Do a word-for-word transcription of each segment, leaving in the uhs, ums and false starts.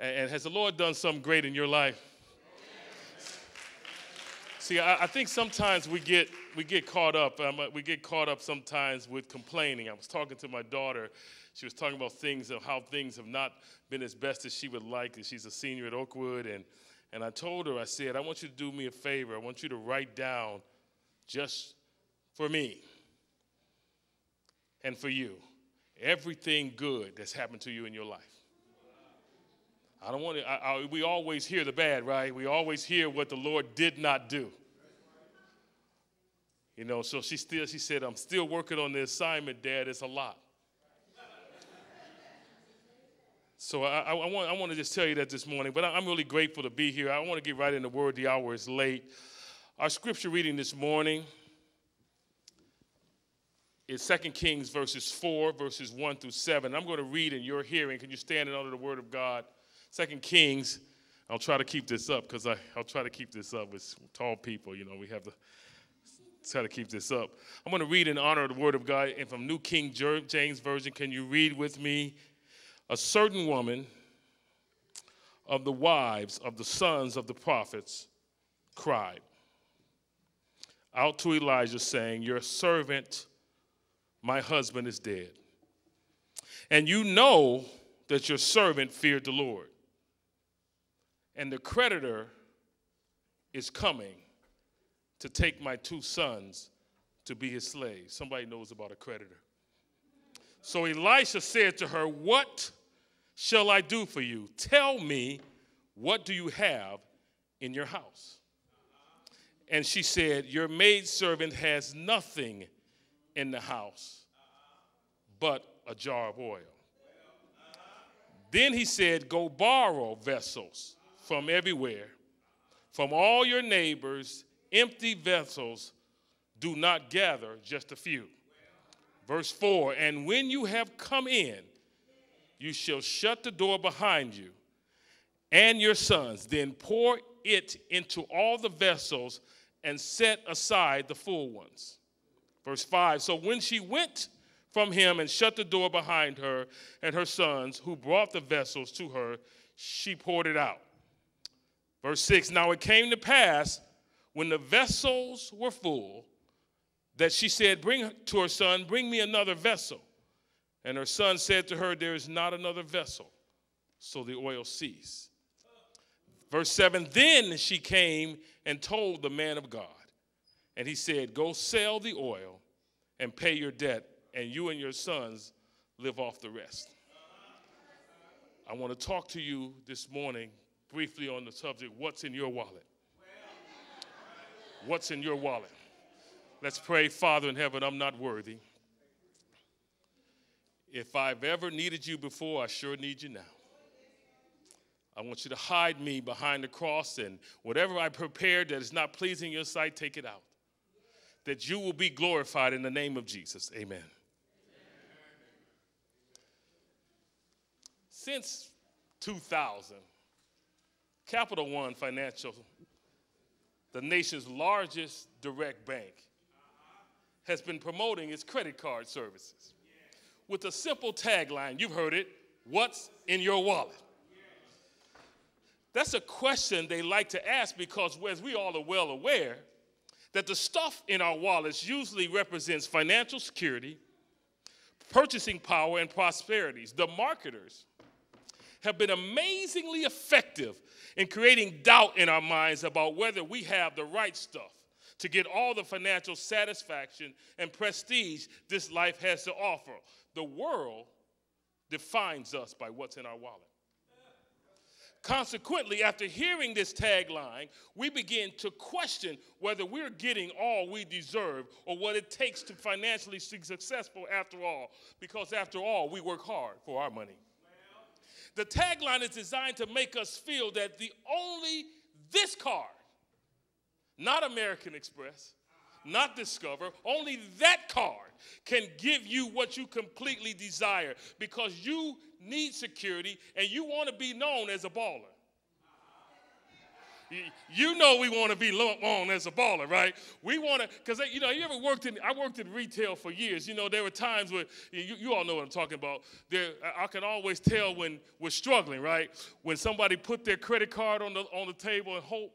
And, and has the Lord done something great in your life? See, I, I think sometimes we get we get caught up. Um, we get caught up sometimes with complaining. I was talking to my daughter. She was talking about things of how things have not been as best as she would like. And she's a senior at Oakwood, and and I told her, I said, I want you to do me a favor. I want you to write down just for me and for you everything good that's happened to you in your life. I don't want to, I, I, we always hear the bad, right? We always hear what the Lord did not do. You know, so she still, she said, I'm still working on the assignment, Dad. It's a lot. So I, I, I, want, I want to just tell you that this morning, but I, I'm really grateful to be here. I want to get right in the word. The hour is late. Our scripture reading this morning is Second Kings verses four, verses one through seven. I'm going to read in your hearing. Can you stand in under the word of God? Second Kings, I'll try to keep this up because I'll try to keep this up with tall people. You know, we have to try to keep this up. I'm going to read in honor of the word of God. And from New King James Version, can you read with me? A certain woman of the wives of the sons of the prophets cried out to Elijah, saying, your servant, my husband, is dead. And you know that your servant feared the Lord. And the creditor is coming to take my two sons to be his slaves. Somebody knows about a creditor. So Elisha said to her, what shall I do for you? Tell me, what do you have in your house? And she said, your maidservant has nothing in the house but a jar of oil. Then he said, go borrow vessels from everywhere, from all your neighbors, empty vessels, do not gather just a few. Verse four, and when you have come in, you shall shut the door behind you and your sons, then pour it into all the vessels and set aside the full ones. Verse five, so when she went from him and shut the door behind her and her sons, who brought the vessels to her, she poured it out. Verse six, now it came to pass when the vessels were full that she said, bring to her son, bring me another vessel. And her son said to her, there is not another vessel. So the oil ceased. Verse seven, then she came and told the man of God. And he said, go sell the oil and pay your debt, and you and your sons live off the rest. I want to talk to you this morning briefly on the subject, what's in your wallet? What's in your wallet? Let's pray. Father in heaven, I'm not worthy. If I've ever needed you before, I sure need you now. I want you to hide me behind the cross, and whatever I prepared that is not pleasing in your sight, take it out. That you will be glorified in the name of Jesus. Amen. Since two thousand, Capital One Financial, the nation's largest direct bank, has been promoting its credit card services with a simple tagline. You've heard it, what's in your wallet? That's a question they like to ask because, as we all are well aware, that the stuff in our wallets usually represents financial security, purchasing power, and prosperities. The marketers have been amazingly effective in creating doubt in our minds about whether we have the right stuff to get all the financial satisfaction and prestige this life has to offer. The world defines us by what's in our wallet. Consequently, after hearing this tagline, we begin to question whether we're getting all we deserve or what it takes to financially be successful after all, because after all, we work hard for our money. The tagline is designed to make us feel that the only this card, not American Express, not Discover, only that card can give you what you completely desire because you need security and you want to be known as a baller. You know we want to be on as a baller, right? We want to, because, you know, you ever worked in, I worked in retail for years. You know, there were times where, you, you all know what I'm talking about. There, I can always tell when we're struggling, right? When somebody put their credit card on the, on the table and hope.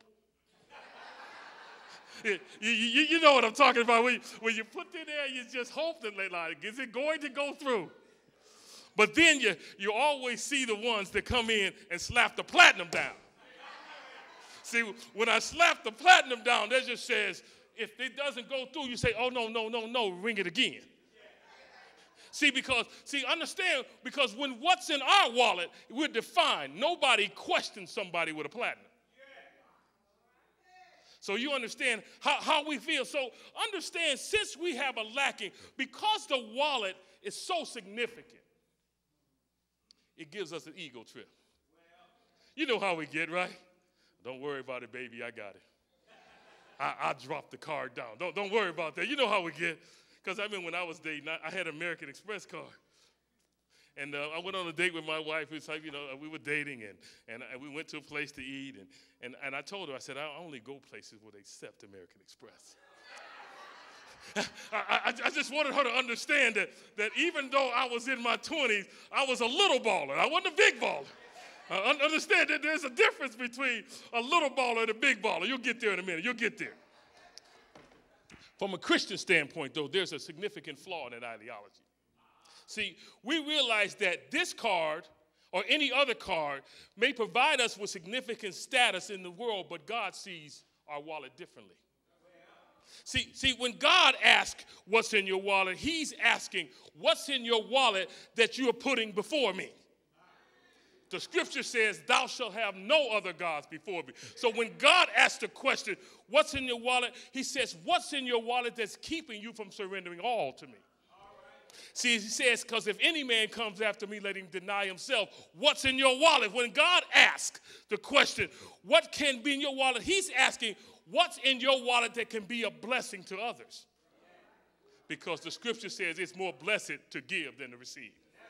you, you, you know what I'm talking about. When you, when you put it there, you just hope that, like, is it going to go through? But then you, you always see the ones that come in and slap the platinum down. See, when I slap the platinum down, that just says, if it doesn't go through, you say, oh, no, no, no, no, ring it again. See, because, see, understand, because when what's in our wallet, we're defined. Nobody questions somebody with a platinum. So you understand how, how we feel. So understand, since we have a lacking, because the wallet is so significant, it gives us an ego trip. You know how we get, right? Don't worry about it, baby. I got it. I, I dropped the card down. Don't, don't worry about that. You know how we get. Because I mean, when I was dating, I, I had an American Express card. And uh, I went on a date with my wife. It's like, you know, we were dating, and, and, and we went to a place to eat. And, and, and I told her, I said, I only go places where they accept American Express. I, I, I just wanted her to understand that, that even though I was in my twenties, I was a little baller. I wasn't a big baller. Uh, understand that there's a difference between a little baller and a big baller. You'll get there in a minute. You'll get there. From a Christian standpoint, though, there's a significant flaw in that ideology. See, we realize that this card or any other card may provide us with significant status in the world, but God sees our wallet differently. See, see, when God asks what's in your wallet, he's asking what's in your wallet that you are putting before me. The scripture says, thou shalt have no other gods before me. So when God asks the question, what's in your wallet? He says, what's in your wallet that's keeping you from surrendering all to me? All right. See, he says, because if any man comes after me, let him deny himself. What's in your wallet? When God asks the question, what can be in your wallet? He's asking, what's in your wallet that can be a blessing to others? Because the scripture says it's more blessed to give than to receive.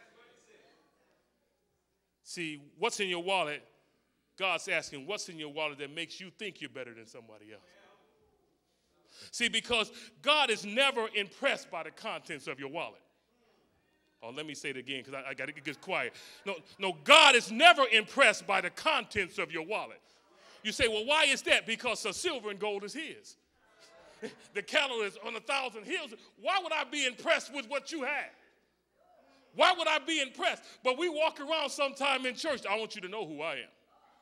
See, what's in your wallet, God's asking, what's in your wallet that makes you think you're better than somebody else? See, because God is never impressed by the contents of your wallet. Oh, let me say it again because I, I got to get quiet. No, no, God is never impressed by the contents of your wallet. You say, well, why is that? Because the silver and gold is his. The cattle is on a thousand hills. Why would I be impressed with what you have? Why would I be impressed? But we walk around sometime in church. I want you to know who I am.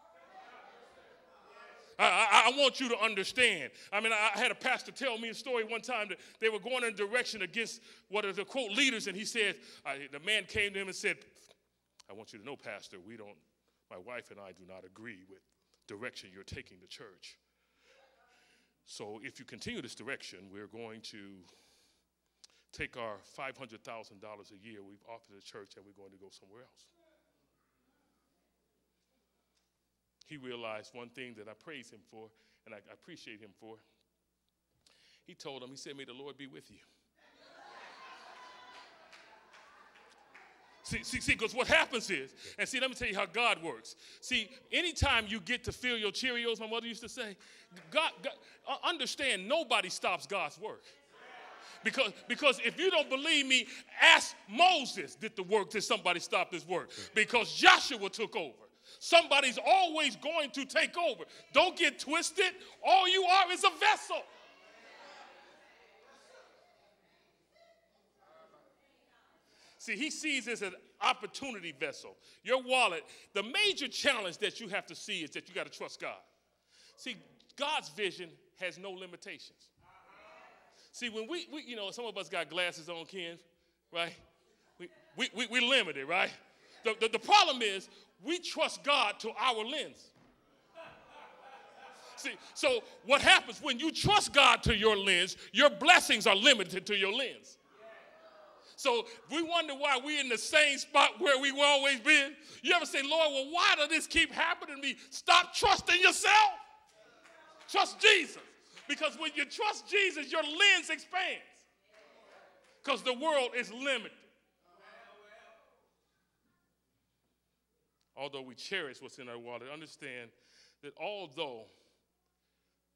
I, I, I want you to understand. I mean, I had a pastor tell me a story one time that they were going in a direction against what are the, quote, leaders. And he said, uh, the man came to him and said, I want you to know, Pastor, we don't, my wife and I do not agree with direction you're taking the church. So if you continue this direction, we're going to take our five hundred thousand dollars a year we've offered the church and we're going to go somewhere else. He realized one thing that I praise him for and I, I appreciate him for. He told him, he said, may the Lord be with you. See, see, see, because what happens is, and see, let me tell you how God works. See, anytime you get to feel your Cheerios, my mother used to say, God, God understand, nobody stops God's work. Because, because if you don't believe me, ask Moses, did the work, did somebody stop this work? Because Joshua took over. Somebody's always going to take over. Don't get twisted. All you are is a vessel. See, he sees this as an opportunity vessel. Your wallet, the major challenge that you have to see is that you got to trust God. See, God's vision has no limitations. See, when we, we, you know, some of us got glasses on, Ken, right? We, we, we, we're limited, right? The, the, the problem is we trust God to our lens. See, so what happens when you trust God to your lens, your blessings are limited to your lens. So we wonder why we're in the same spot where we've always been. You ever say, Lord, well, why does this keep happening to me? Stop trusting yourself. Trust Jesus. Because when you trust Jesus, your lens expands. Because the world is limited. Although we cherish what's in our wallet, understand that although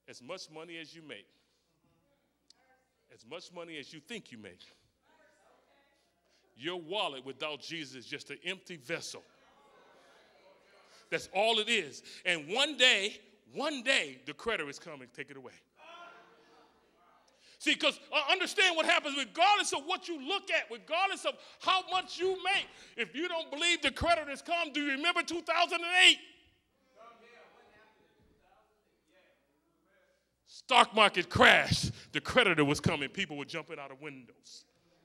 as much money as you make, as much money as you think you make, your wallet without Jesus is just an empty vessel. That's all it is. And one day, one day, the creditor is coming to take it away. See, because uh, understand what happens regardless of what you look at, regardless of how much you make. If you don't believe the creditors come, do you remember two thousand eight? Stock market crashed. The creditor was coming. People were jumping out of windows.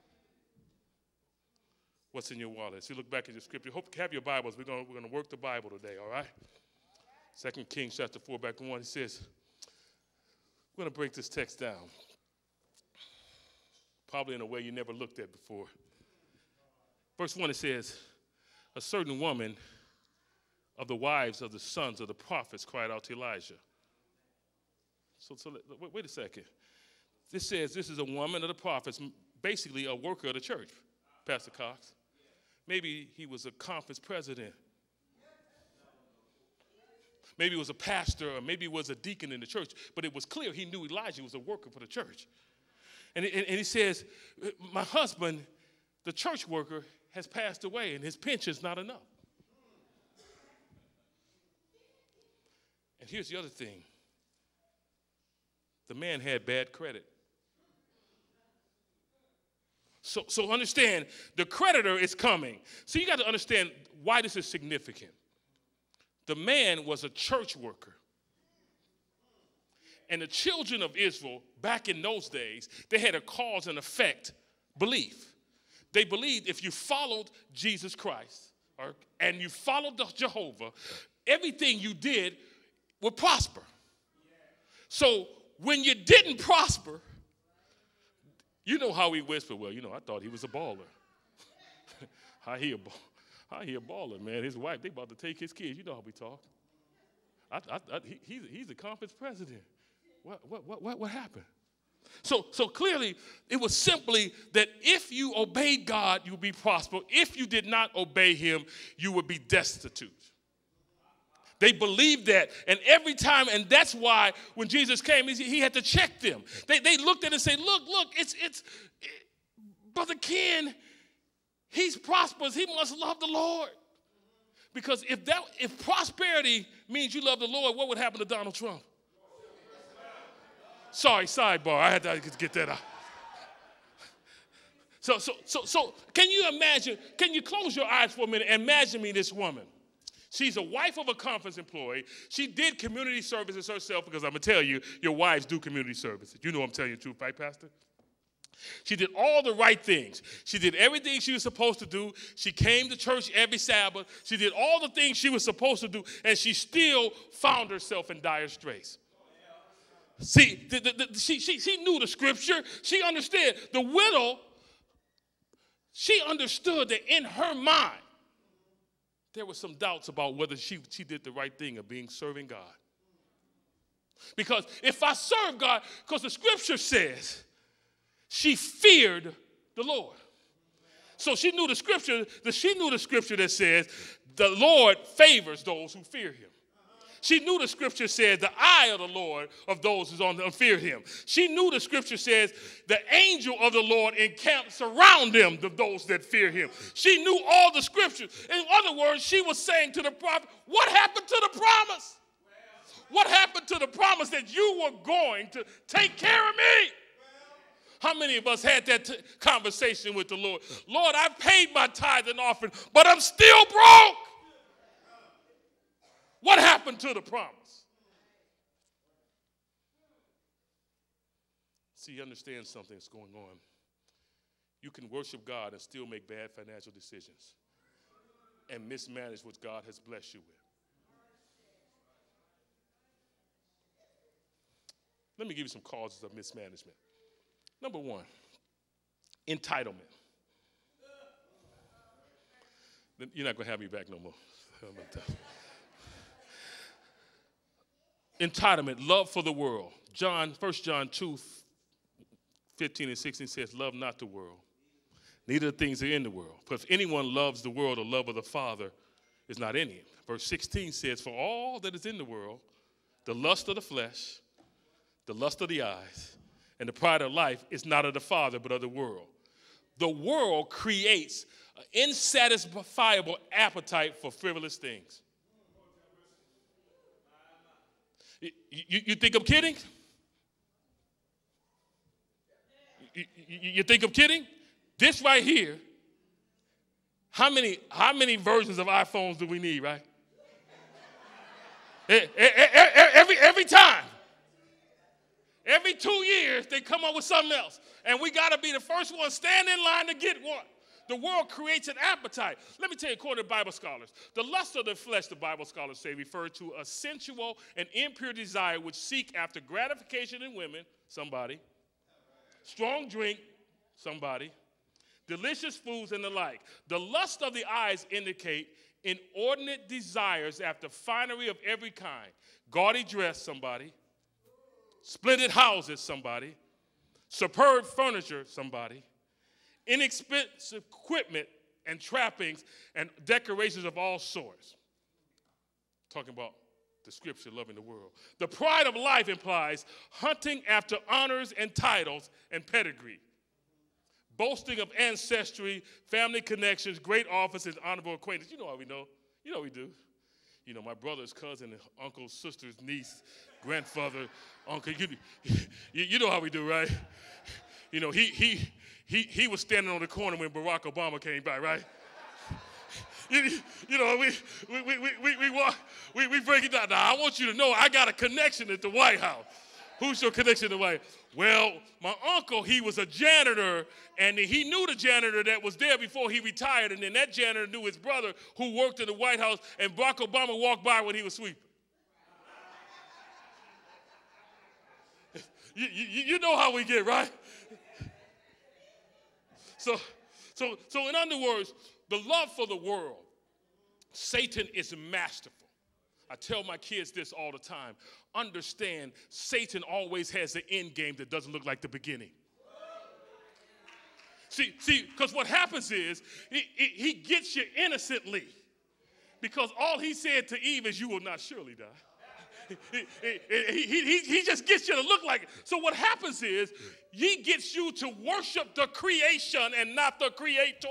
What's in your wallet? So you look back at your scripture. Hope you have your Bibles. We're going we're going to work the Bible today, all right? Second Kings chapter four, back to one. It says, we're going to break this text down. Probably in a way you never looked at before. Verse one, it says, a certain woman of the wives of the sons of the prophets cried out to Elijah. So, so wait, wait a second. This says this is a woman of the prophets, basically a worker of the church, Pastor Cox. Maybe he was a conference president. Maybe he was a pastor, or maybe he was a deacon in the church. But it was clear he knew Elijah was a worker for the church. And, and, and he says, my husband, the church worker, has passed away, and his pension's not enough. And here's the other thing. The man had bad credit. So, so understand, the creditor is coming. So you got to understand why this is significant. The man was a church worker. And the children of Israel, back in those days, they had a cause and effect belief. They believed if you followed Jesus Christ or, and you followed the Jehovah, everything you did would prosper. So when you didn't prosper, you know how he whispered, well, you know, I thought he was a baller. How he a, how he a baller, man. His wife, they about to take his kids. You know how we talk. I, I, I, he, he's, he's a conference president. What, what, what, what, what happened? So, so clearly, it was simply that if you obeyed God, you would be prosperous. If you did not obey him, you would be destitute. They believed that, and every time, and that's why when Jesus came, he, he had to check them. They, they looked at it and said, look, look, it's, it's, it, Brother Ken, he's prosperous. He must love the Lord. Because if that, if prosperity means you love the Lord, what would happen to Donald Trump? Sorry, sidebar. I had to get that out. So, so, so, so, can you imagine? Can you close your eyes for a minute? Imagine me this woman. She's a wife of a conference employee. She did community services herself because I'm going to tell you, your wives do community services. You know I'm telling you the truth, right, Pastor? She did all the right things. She did everything she was supposed to do. She came to church every Sabbath. She did all the things she was supposed to do, and she still found herself in dire straits. See, the, the, the, she, she, she knew the scripture. She understood. The widow, she understood that in her mind, there were some doubts about whether she, she did the right thing of being serving God. Because if I serve God, because the scripture says she feared the Lord. So she knew the scripture, that she knew the scripture that says the Lord favors those who fear him. She knew the scripture says the eye of the Lord of those who on fear him. She knew the scripture says the angel of the Lord encamps around them, of those that fear him. She knew all the scriptures. In other words, she was saying to the prophet, what happened to the promise? What happened to the promise that you were going to take care of me? How many of us had that t- conversation with the Lord? Lord, I've paid my tithe and offering, but I'm still broke. What happened to the promise? See, understand something that's going on. You can worship God and still make bad financial decisions and mismanage what God has blessed you with. Let me give you some causes of mismanagement. Number one, entitlement. You're not going to have me back no more. Entitlement, love for the world. John, First John two, fifteen and sixteen says, love not the world, neither the things that are in the world. For if anyone loves the world, the love of the Father is not in him. Verse sixteen says, for all that is in the world, the lust of the flesh, the lust of the eyes, and the pride of life is not of the Father, but of the world. The world creates an insatisfiable appetite for frivolous things. You, you, you think I'm kidding? You, you, you think I'm kidding? This right here, how many, how many versions of iPhones do we need, right? Every, every time. Every two years, they come up with something else. And we got to be the first one, stand in line to get one. The world creates an appetite. Let me tell you, according to Bible scholars, the lust of the flesh, the Bible scholars say, refer to a sensual and impure desire which seek after gratification in women, somebody, strong drink, somebody, delicious foods, and the like. The lust of the eyes indicate inordinate desires after finery of every kind, gaudy dress, somebody, splendid houses, somebody, superb furniture, somebody, inexpensive equipment and trappings and decorations of all sorts. Talking about the scripture, loving the world. The pride of life implies hunting after honors and titles and pedigree, boasting of ancestry, family connections, great offices, honorable acquaintance. You know how we know. You know how we do. You know, my brother's cousin, uncle, sister's niece, grandfather, uncle. You, you, you know how we do, right? You know, he, he, he, he was standing on the corner when Barack Obama came by, right? You, you know, we, we, we, we, we, we, walk, we, we break it down. Now, I want you to know I got a connection at the White House. Who's your connection to the White House? Well, my uncle, he was a janitor, and he knew the janitor that was there before he retired, and then that janitor knew his brother who worked in the White House, and Barack Obama walked by when he was sweeping. you, you, you know how we get, right? So, so, so in other words, the love for the world, Satan is masterful. I tell my kids this all the time. Understand, Satan always has the end game that doesn't look like the beginning. See, see, because what happens is he, he, he gets you innocently, because all he said to Eve is, "You will not surely die." He, he, he, he, he just gets you to look like it. So what happens is he gets you to worship the creation and not the creator.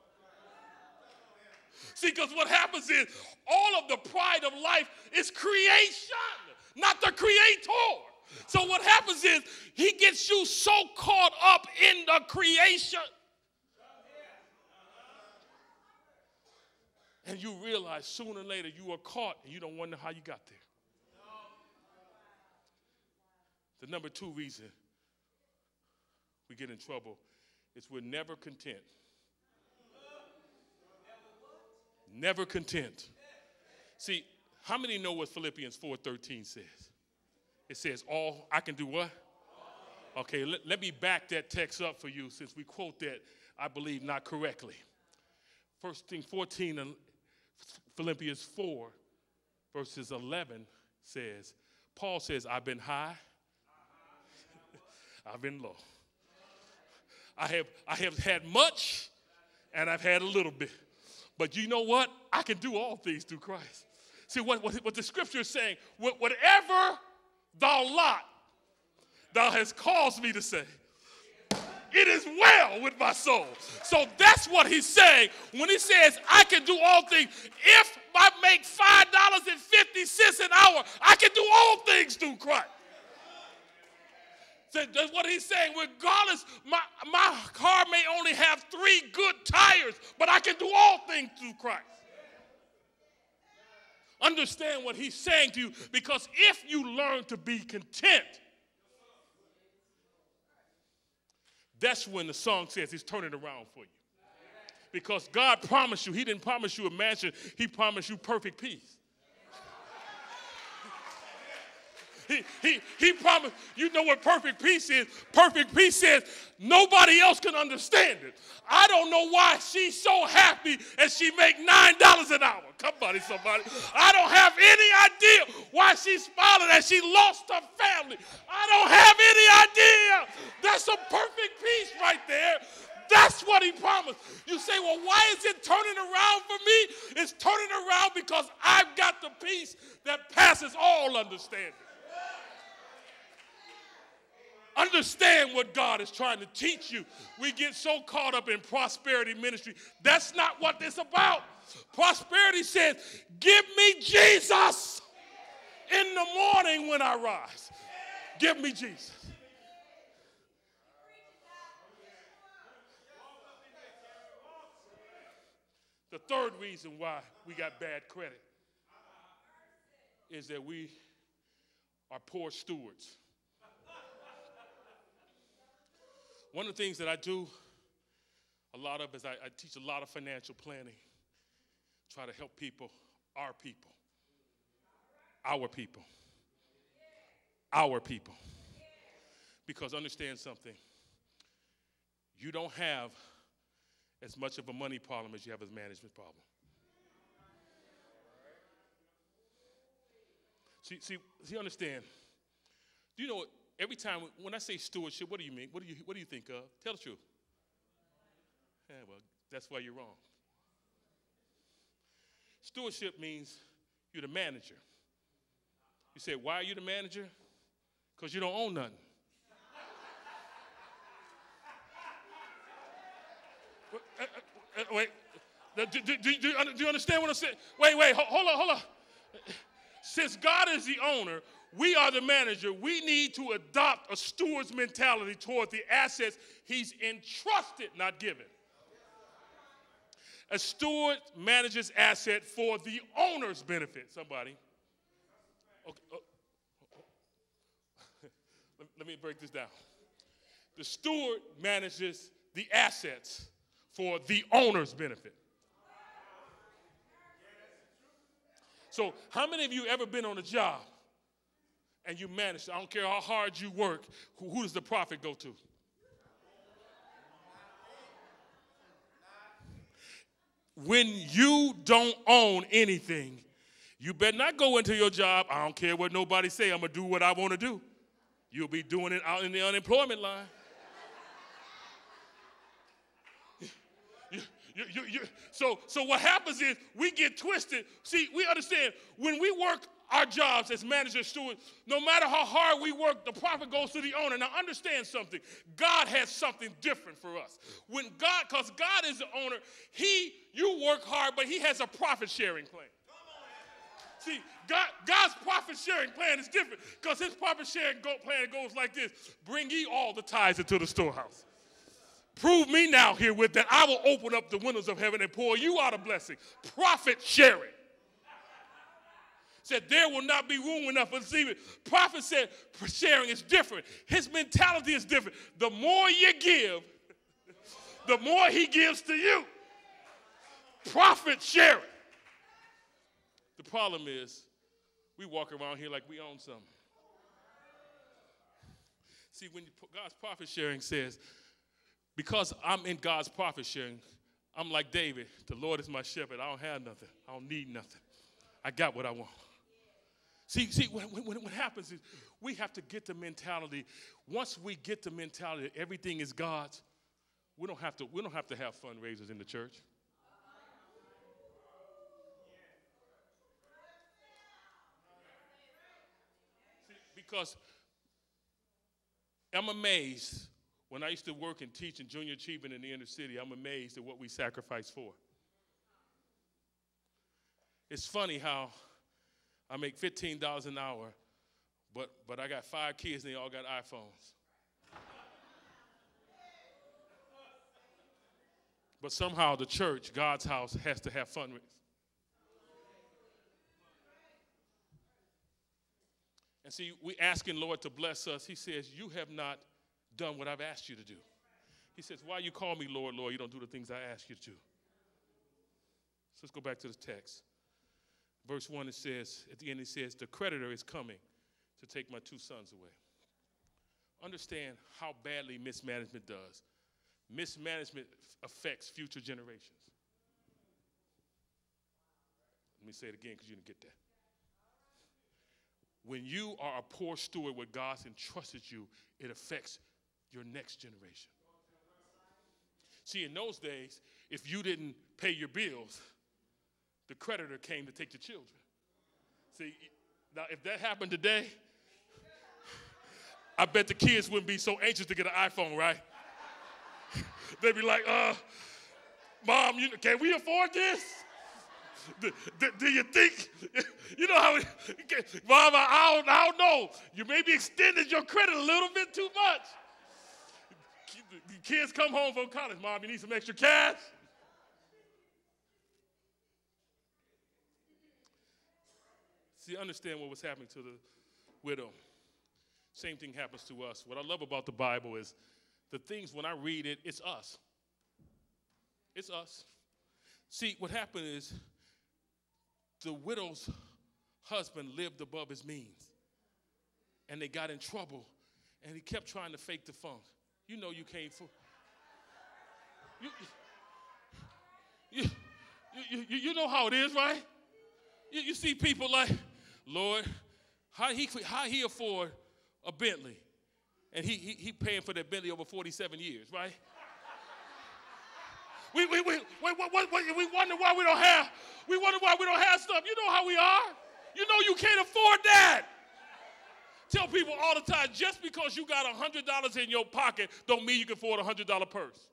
See, because what happens is all of the pride of life is creation, not the creator. So what happens is he gets you so caught up in the creation. And you realize sooner or later you are caught and you don't wonder how you got there. The number two reason we get in trouble is we're never content. Never content. See, how many know what Philippians four thirteen says? It says, all, I can do what? Okay, let, let me back that text up for you, since we quote that, I believe, not correctly. First thing, fourteen, Philippians four, verses eleven says, Paul says, I've been high, I've been low. I have, I have had much, and I've had a little bit. But you know what? I can do all things through Christ. See, what, what, what the scripture is saying, whatever thou lot thou hast caused me to say, it is well with my soul. So that's what he's saying when he says, I can do all things. If I make five dollars and fifty cents an hour, I can do all things through Christ. That's what he's saying. Regardless, my, my car may only have three good tires, but I can do all things through Christ. Understand what he's saying to you, because if you learn to be content, that's when the song says he's turning around for you. Because God promised you, he didn't promise you a mansion, he promised you perfect peace. He, he, he promised, you know what perfect peace is? Perfect peace says nobody else can understand it. I don't know why she's so happy and she make nine dollars an hour. Come on, somebody. I don't have any idea why she's smiling and she lost her family. I don't have any idea. That's a perfect peace right there. That's what he promised. You say, well, why is it turning around for me? It's turning around because I've got the peace that passes all understanding. Understand what God is trying to teach you. We get so caught up in prosperity ministry. That's not what it's about. Prosperity says, give me Jesus in the morning when I rise. Give me Jesus. The third reason why we got bad credit is that we are poor stewards. One of the things that I do a lot of is I, I teach a lot of financial planning, try to help people, our people, our people, our people. Because understand something, you don't have as much of a money problem as you have a management problem. See, see, see, understand. Do you know, every time, when I say stewardship, what do you mean? What do you, what do you think of? Tell the truth. Yeah, well, that's why you're wrong. Stewardship means you're the manager. You say, why are you the manager? Because you don't own nothing. Wait, do, do, do, do you understand what I'm saying? Wait, wait, hold on, hold on. Since God is the owner, we are the manager. We need to adopt a steward's mentality toward the assets he's entrusted, not given. A steward manages asset for the owner's benefit. Somebody. Okay. Oh. let, let me break this down. The steward manages the assets for the owner's benefit. So how many of you ever been on a job and you managed, I don't care how hard you work, who, who does the profit go to? When you don't own anything, you better not go into your job, I don't care what nobody say, I'm going to do what I want to do. You'll be doing it out in the unemployment line. You, you, you, you. So, so what happens is we get twisted. See, we understand when we work our jobs as managers, stewards, no matter how hard we work, the profit goes to the owner. Now understand something. God has something different for us. When God, because God is the owner, he, you work hard, but he has a profit sharing plan. See, God, God's profit sharing plan is different because his profit sharing go, plan goes like this. Bring ye all the tithes into the storehouse. Prove me now herewith that I will open up the windows of heaven and pour you out a blessing. Profit sharing. Said there will not be room enough for receiving. Prophet said sharing is different. His mentality is different. The more you give, the more he gives to you. Profit sharing. The problem is we walk around here like we own something. See, when you, God's profit sharing says, because I'm in God's profit sharing, I'm like David. The Lord is my shepherd. I don't have nothing. I don't need nothing. I got what I want. See, see, what, what, what happens is we have to get the mentality. Once we get the mentality that everything is God's, we don't have to, we don't have to have fundraisers in the church. See, because I'm amazed when I used to work and teach in junior achievement in the inner city, I'm amazed at what we sacrifice for. It's funny how I make fifteen dollars an hour, but, but I got five kids and they all got iPhones. But somehow the church, God's house, has to have fundraisers. And see, we asking Lord to bless us. He says, you have not done what I've asked you to do. He says, why you call me Lord, Lord? You don't do the things I ask you to do. So let's go back to the text. Verse one, it says, at the end it says, the creditor is coming to take my two sons away. Understand how badly mismanagement does. Mismanagement affects future generations. Let me say it again because you didn't get that. When you are a poor steward what God's entrusted you, it affects your next generation. See, in those days, if you didn't pay your bills, the creditor came to take your children. See, now if that happened today, I bet the kids wouldn't be so anxious to get an iPhone, right? They'd be like, uh, Mom, you, can we afford this? Do, do, do you think, you know how, it, Mom, I, I, don't, I don't know. You maybe extended your credit a little bit too much. Kids come home from college, Mom, you need some extra cash? See, understand what was happening to the widow. Same thing happens to us. What I love about the Bible is the things, when I read it, it's us. It's us. See, what happened is the widow's husband lived above his means, and they got in trouble, and he kept trying to fake the funk. You know you can't fool. You, you, you, you, you know how it is, right? You, you see people like, Lord, how he how he afford a Bentley, and he he, he paying for that Bentley over forty-seven years, right? We we we we, we, we, we wonder why we don't have we wonder why we don't have stuff. You know how we are. You know you can't afford that. Tell people all the time, just because you got one hundred dollars in your pocket don't mean you can afford a one hundred dollar purse.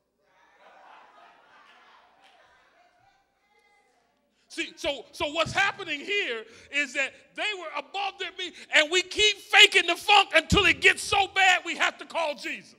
See, so, so what's happening here is that they were above their means, and we keep faking the funk until it gets so bad we have to call Jesus.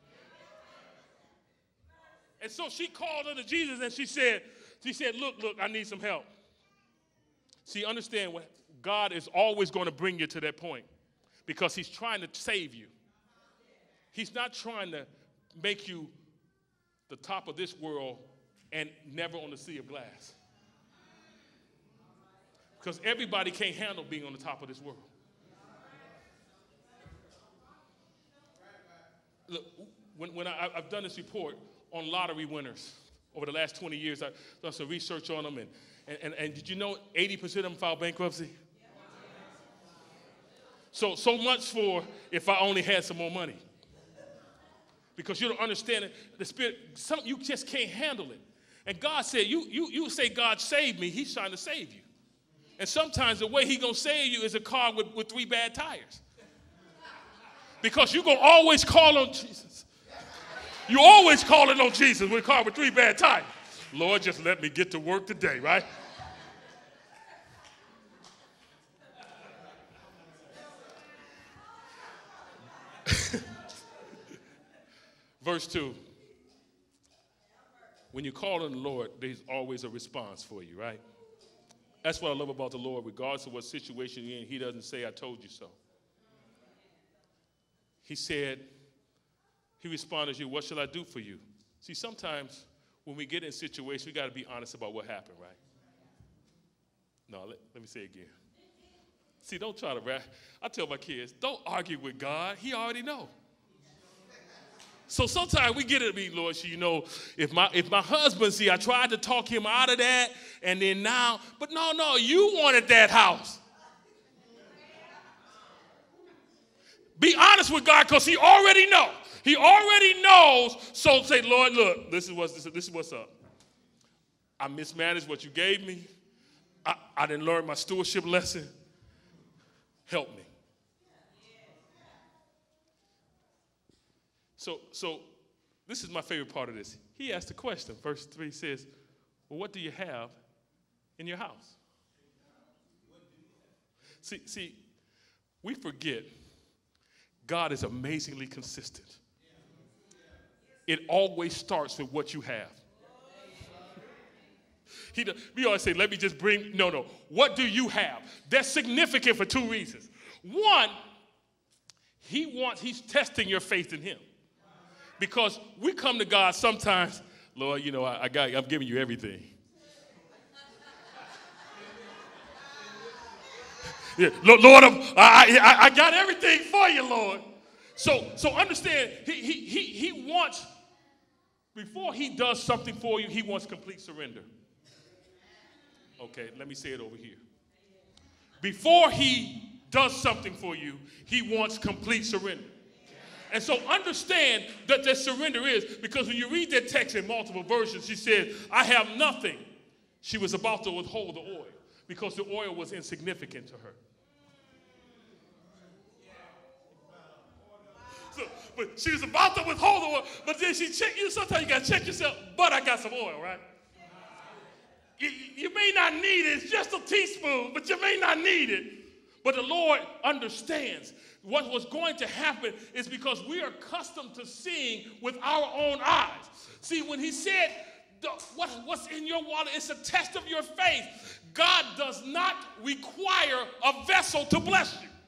And so she called unto Jesus, and she said, she said, look, look, I need some help. See, understand what God is always going to bring you to that point because he's trying to save you. He's not trying to make you the top of this world and never on the sea of glass. Because everybody can't handle being on the top of this world. Look, when, when I, I've done this report on lottery winners over the last twenty years, I've done some research on them, and, and, and, and did you know eighty percent of them filed bankruptcy? So, so much for if I only had some more money. Because you don't understand it, the spirit, some, you just can't handle it. And God said, you, you, you say God saved me, he's trying to save you. And sometimes the way he's going to save you is a car with, with three bad tires. Because you're going to always call on Jesus. You always calling on Jesus with a car with three bad tires. Lord, just let me get to work today, right? Verse two. When you call on the Lord, there's always a response for you, right? That's what I love about the Lord. Regardless of what situation you're in, he doesn't say, I told you so. He said, he responded to you, what shall I do for you? See, sometimes when we get in situations, we got to be honest about what happened, right? No, let, let me say it again. See, don't try to rap. I tell my kids, don't argue with God. He already know. So sometimes we get it, me, Lord, so you know, if my if my husband, see, I tried to talk him out of that, and then now, but no, no, you wanted that house. Be honest with God, because he already knows. He already knows. So say, Lord, look, this is what's this, this is what's up. I mismanaged what you gave me. I, I didn't learn my stewardship lesson. Help me. So, so this is my favorite part of this. He asked a question. Verse three says, well, what do you have in your house? See, see, we forget God is amazingly consistent. It always starts with what you have. He, we always say, let me just bring, no, no. What do you have? That's significant for two reasons. One, he wants, he's testing your faith in him. Because we come to God sometimes, Lord, you know, I, I got, I'm giving you everything. Yeah, Lord, I'm, I, I, I got everything for you, Lord. So, so understand, he, he, he, he wants, before he does something for you, he wants complete surrender. Okay, let me say it over here. Before he does something for you, he wants complete surrender. And so understand that that surrender is, because when you read that text in multiple versions, she said, I have nothing. She was about to withhold the oil because the oil was insignificant to her. but she was about to withhold the oil. But then she checked you. Sometimes you got to check yourself. But I got some oil, right? You, you may not need it. It's just a teaspoon, but you may not need it. But the Lord understands. What was going to happen is because we are accustomed to seeing with our own eyes. See, when he said, the, what, what's in your wallet, it's a test of your faith. God does not require a vessel to bless you.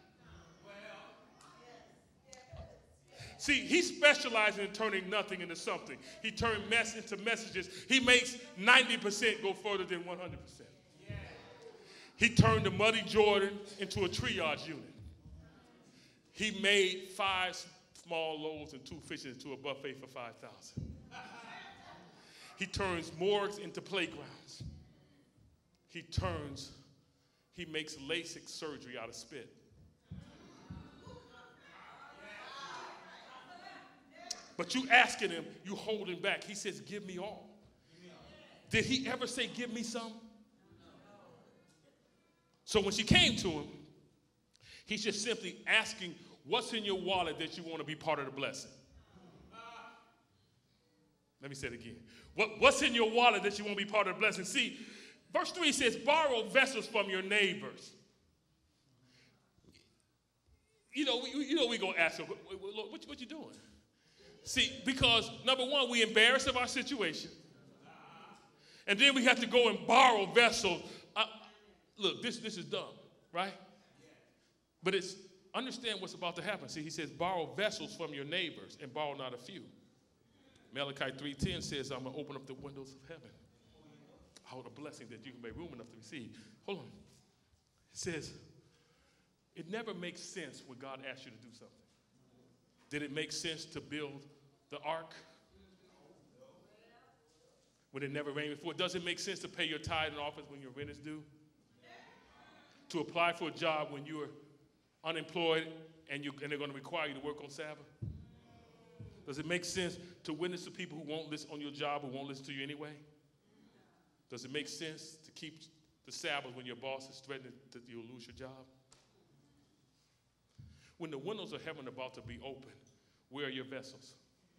See, he specializes in turning nothing into something. He turned mess into messages. He makes ninety percent go further than one hundred percent. He turned the muddy Jordan into a triage unit. He made five small loaves and two fishes into a buffet for five thousand. He turns morgues into playgrounds. He turns, he makes LASIK surgery out of spit. But you asking him, you holding back. He says, give me all. Did he ever say, give me some? So when she came to him, he's just simply asking, what's in your wallet that you want to be part of the blessing? Let me say it again. What, what's in your wallet that you want to be part of the blessing? See, verse three says, borrow vessels from your neighbors. You know, we, you know we're going to ask them, what, what, what you doing? See, because, number one, we embarrassed of our situation. And then we have to go and borrow vessels. Uh, look, this, this is dumb, right? But it's, understand what's about to happen. See, he says, borrow vessels from your neighbors and borrow not a few. Malachi three ten says, I'm going to open up the windows of heaven. Hold a blessing that you can make room enough to receive. Hold on. It says, it never makes sense when God asks you to do something. Did it make sense to build the ark when it never rained before? Does it make sense to pay your tithe and offers when your rent is due? To apply for a job when you're unemployed and, you, and they're going to require you to work on Sabbath? Does it make sense to witness to people who won't listen on your job, who won't listen to you anyway? Does it make sense to keep the Sabbath when your boss is threatening that you'll lose your job? When the windows of heaven are about to be open, where are your vessels?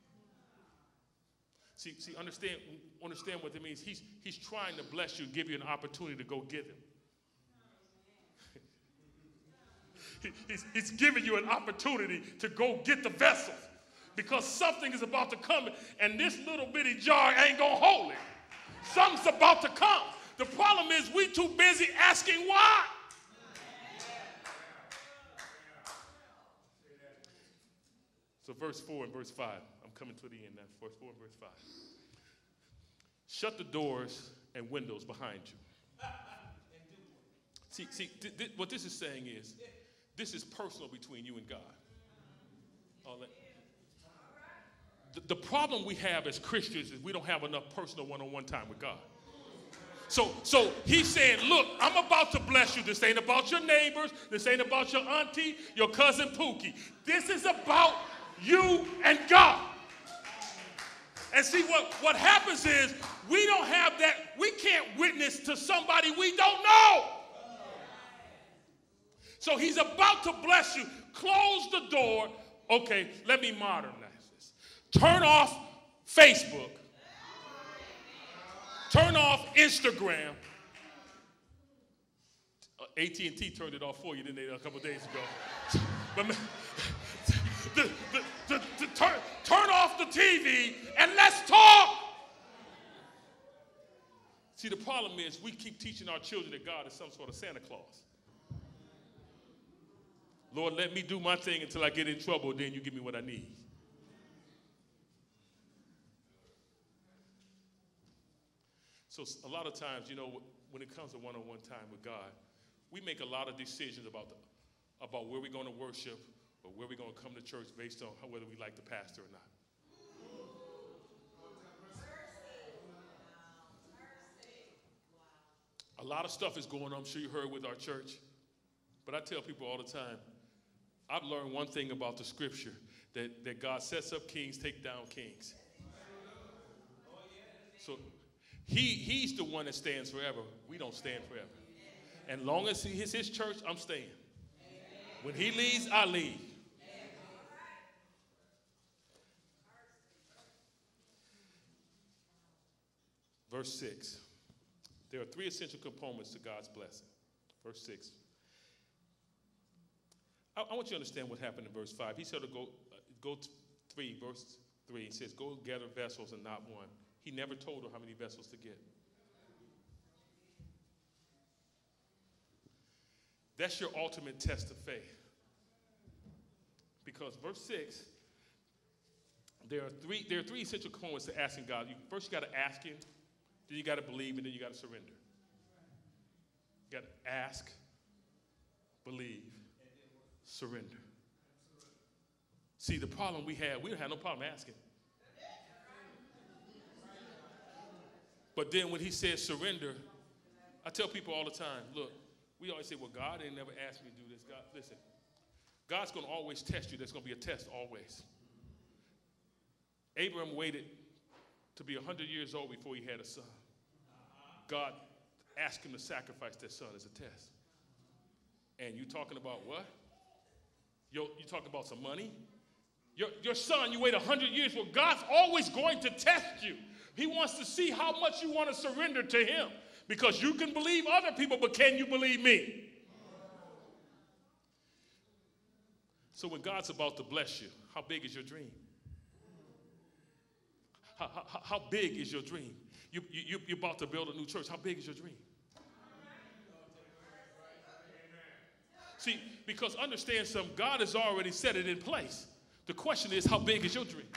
See, see, understand, understand what that means. He's, he's trying to bless you, give you an opportunity to go get him. he, he's, he's giving you an opportunity to go get the vessels because something is about to come, and this little bitty jar ain't gonna hold it. Something's about to come. The problem is we too busy asking why. So verse four and verse five, I'm coming to the end now, verse four and verse five. Shut the doors and windows behind you. See, see th- th- what this is saying is, this is personal between you and God. All that. The, the problem we have as Christians is we don't have enough personal one-on-one time with God. So, so he's saying, look, I'm about to bless you. This ain't about your neighbors. This ain't about your auntie, your cousin Pookie. This is about you and God. And see, what, what happens is we don't have that. We can't witness to somebody we don't know. So he's about to bless you. Close the door. Okay, let me modernize this. Turn off Facebook. Turn off Instagram. Uh, A T and T turned it off for you, didn't they, a couple days ago? But the, the, the, the, turn, turn off the T V and let's talk. See, the problem is we keep teaching our children that God is some sort of Santa Claus. Lord, let me do my thing until I get in trouble, then you give me what I need. So a lot of times, you know, when it comes to one-on-one time with God, we make a lot of decisions about, the, about where we're going to worship or where we're going to come to church based on how, whether we like the pastor or not. A lot of stuff is going on, I'm sure you heard with our church. But I tell people all the time, I've learned one thing about the scripture, that, that God sets up kings, take down kings. So he, he's the one that stands forever. We don't stand forever. And long as it's his church, I'm staying. When he leaves, I leave. Verse six. There are three essential components to God's blessing. Verse six. I, I want you to understand what happened in verse five. He said to go, uh, go to three, verse three. He says, go gather vessels and not one. He never told her how many vessels to get. That's your ultimate test of faith. Because verse six, there are three, there are three essential components to asking God. You, first, you got to ask Him, then you got to believe, and then you got to surrender. You got to ask, believe, surrender. See, the problem we had, we don't have no problem asking. But then when He says surrender, I tell people all the time, look, we always say, well, God ain't never asked me to do this. God, listen, God's going to always test you. There's going to be a test always. Abraham waited to be one hundred years old before he had a son. God asked him to sacrifice that son as a test. And you talking about what? You you talking about some money? Your, your son, you wait one hundred years. Well, God's always going to test you. He wants to see how much you want to surrender to Him. Because you can believe other people, but can you believe me? So when God's about to bless you, how big is your dream? How, how, how big is your dream? You, you, you're about to build a new church. How big is your dream? See, because understand something, God has already set it in place. The question is, how big is your dream?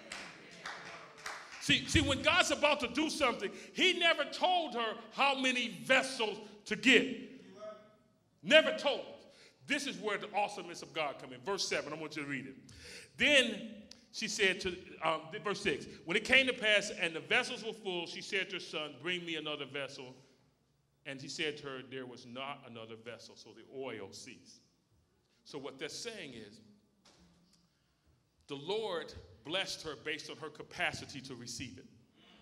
See, see, when God's about to do something, He never told her how many vessels to get. Never told her. This is where the awesomeness of God comes in. Verse seven, I want you to read it. Then she said to, um, verse six, when it came to pass and the vessels were full, she said to her son, bring me another vessel. And he said to her, there was not another vessel. So the oil ceased. So what they're saying is, the Lord blessed her based on her capacity to receive it.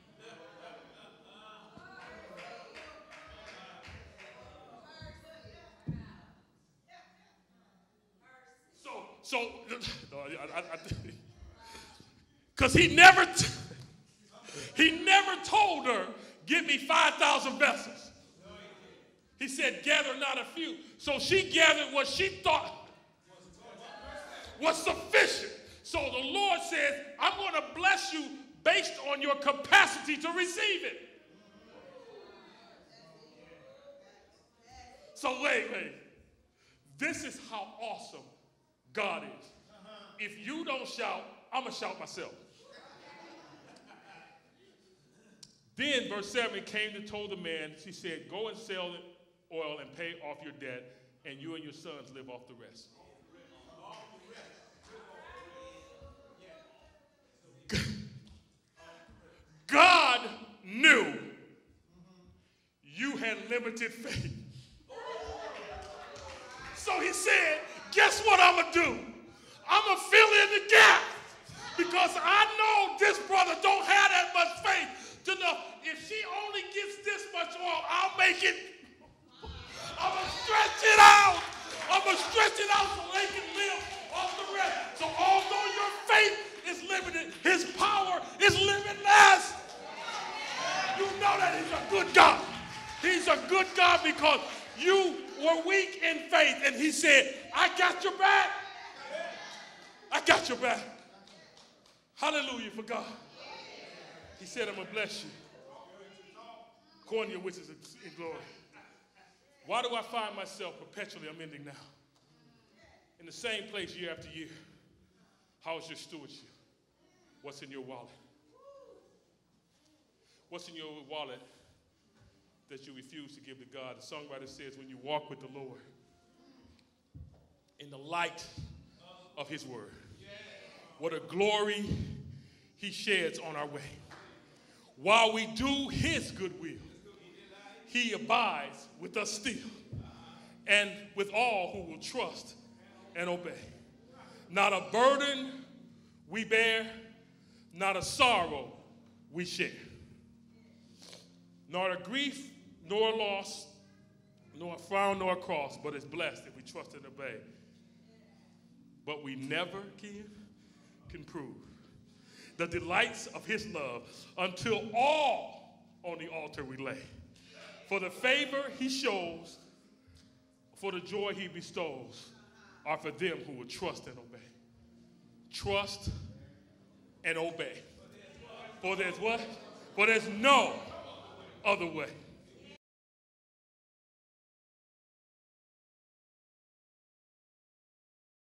So, so, because he never, t- he never told her, give me five thousand vessels. He said, gather not a few. So she gathered what she thought was sufficient. So the Lord says, I'm going to bless you based on your capacity to receive it. So wait, wait. This is how awesome God is. If you don't shout, I'm going to shout myself. Then verse seven came to told the man, she said, go and sell the oil and pay off your debt, and you and your sons live off the rest. God knew you had limited faith. So He said, guess what I'm going to do? I'm going to fill in the gap. Because I know this brother don't have that much faith to know if she only gets this much oil, I'll make it. I'm going to stretch it out. I'm going to stretch it out so they can live off the rest. So although your faith is limited, His power is limitless. You know that He's a good God. He's a good God because you were weak in faith, and He said, I got your back. I got your back. Hallelujah for God. He said, I'm going to bless you according to your riches in glory. Why do I find myself perpetually amending now? In the same place year after year. How is your stewardship? What's in your wallet? What's in your wallet that you refuse to give to God? The songwriter says, when you walk with the Lord in the light of His word, what a glory He sheds on our way. While we do His good will, He abides with us still and with all who will trust and obey. Not a burden we bear, not a sorrow we share. Nor a grief, nor a loss, nor a frown, nor a cross, but is blessed if we trust and obey. But we never can, can prove the delights of His love until all on on the altar we lay. For the favor he shows, for the joy he bestows, are for them who will trust and obey. Trust and obey. For there's what? For there's no other way.